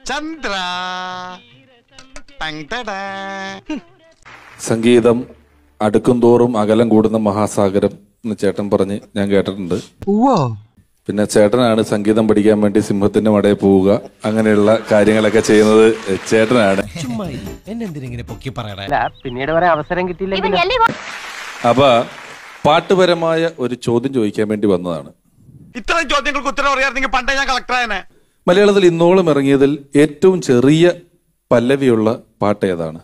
ചന്ദ്ര സംഗീതം അടുക്കും തോറും അകലം കൂടുന്ന മഹാസാഗരം എന്ന് ചേട്ടൻ പറഞ്ഞ് ഞാൻ കേട്ടിട്ടുണ്ട്. പിന്നെ ചേട്ടനാണ് സംഗീതം പഠിക്കാൻ വേണ്ടി സിംഹത്തിന്റെ മടയിൽ പോവുക, അങ്ങനെയുള്ള കാര്യങ്ങളൊക്കെ ചെയ്യുന്നത് ചേട്ടനാണ്. പിന്നീട് വരെ അവസരം കിട്ടിയില്ലെങ്കിൽ അപ്പൊ പാട്ടുപരമായ ഒരു ചോദ്യം ചോദിക്കാൻ വേണ്ടി വന്നതാണ്. ഇത്രയും ചോദ്യങ്ങൾക്ക് ഉത്തരം അറിയാമെങ്കിൽ പണ്ടേ ഞാൻ കളക്ടറായനെ. മലയാളത്തിൽ ഇന്നോളം ഇറങ്ങിയതിൽ ഏറ്റവും ചെറിയ പല്ലവിയുള്ള പാട്ട് ഏതാണ്?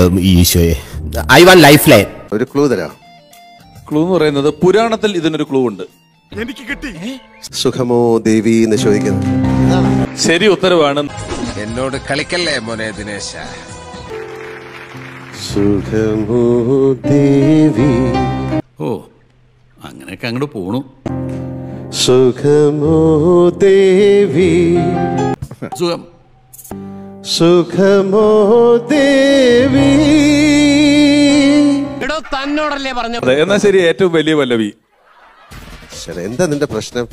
ഒരു ക്ലൂ തരാം. ക്ലൂ എന്ന് പറയുന്നത് പുരാണത്തിൽ ഇതിനൊരു ക്ലൂ ഉണ്ട്. എനിക്ക് കിട്ടി. സുഖമോ ദേവി എന്ന് ചോദിക്കുന്നത് ശരി ഉത്തരവാണ്. എന്നോട് കളിക്കല്ലേ മോനെ ദിനേശ. സുഖമോ ദേവി. ഓ അങ്ങനെയൊക്കെ അങ്ങോട്ട് പോണു. സുഖമോ ദേവി. സുഖം. സുഖമോ ദേവി. തന്നോടല്ലേ പറഞ്ഞു. എന്നാ ശരി, ഏറ്റവും വലിയ പല്ലവി. എന്താ നിന്റെ പ്രശ്നം?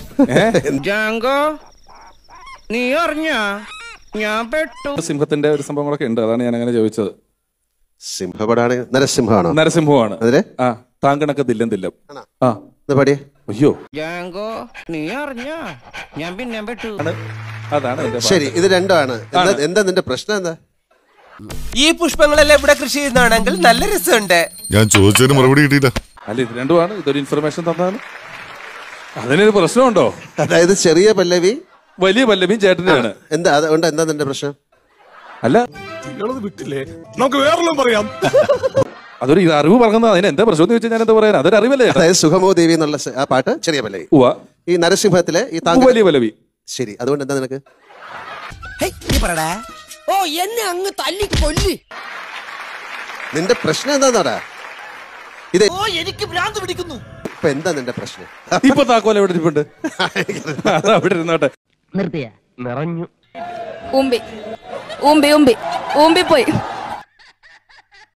നീ അറിഞ്ഞ ഞാൻ പെട്ടു. സിംഹത്തിന്റെ ഒരു സംഭവങ്ങളൊക്കെ ഉണ്ട്, അതാണ് ഞാൻ അങ്ങനെ ചോദിച്ചത്. സിംഹപടാണ്. നരസിംഹമാണോ? നരസിംഹമാണ്. അതിലെ താങ്കണക്ക് ദില്ലം. പാടിയേ. അയ്യോ നീ അറിഞ്ഞ ഞാൻ പിന്നെ പെട്ടു. അതാണ്. ശരി, ഇത് രണ്ടാണ്. എന്താ നിന്റെ പ്രശ്നം? എന്താ ഈ പുഷ്പങ്ങളെല്ലാം ഇവിടെ കൃഷി ചെയ്യുന്നതാണെങ്കിൽ നല്ല രസമുണ്ട്. ഞാൻ ചോദിച്ചതിന് മറുപടി കിട്ടിയില്ല. അല്ല, ഇത് രണ്ടുമാണ്. ഇതൊരു ഇൻഫർമേഷൻ തന്നാണ്. അതിനൊരു പ്രശ്നമുണ്ടോ? അതായത് ചെറിയ പല്ലവി വലിയ പല്ലവിയും ചേട്ടനാണ്. എന്താ അതുകൊണ്ട് എന്താ നിന്റെ പ്രശ്നം? അല്ല, വിട്ടില്ലേ, നമുക്ക് വേറെല്ലാം പറയാം. അതൊരു അറിവ് പറഞ്ഞത്. അതിന് എന്താ പ്രശ്നം എന്ന് ചോദിച്ചാൽ ഞാൻ എന്താ പറയാൻ? അതൊരു അറിവല്ലേ? അതായത് സുഖമോ ദേവി എന്നുള്ള ആ പാട്ട് ചെറിയ പല്ലവി, ഈ നരസിംഹത്തിലെ ഈ വലിയ പല്ലവി. ശരി, അതുകൊണ്ട് എന്താ നിനക്ക്? ഓ എന്നെ അങ്ങ് തല്ലി കൊല്ലി. നിന്റെ പ്രശ്നം എന്താന്നാടാ? ഇത് എനിക്ക് ഭ്രാന്ത് പിടിക്കുന്നു. ഇപ്പൊ എന്താ നിന്റെ പ്രശ്നം? ഇപ്പൊ താക്കോൽ എവിടെ ഇരിപ്പുണ്ട്? അവിടെ ഇരുന്നോട്ടെ. നിർത്തിയ നിറഞ്ഞു. ഊമ്പി ഊമ്പി ഊമ്പി ഊമ്പി പോയി.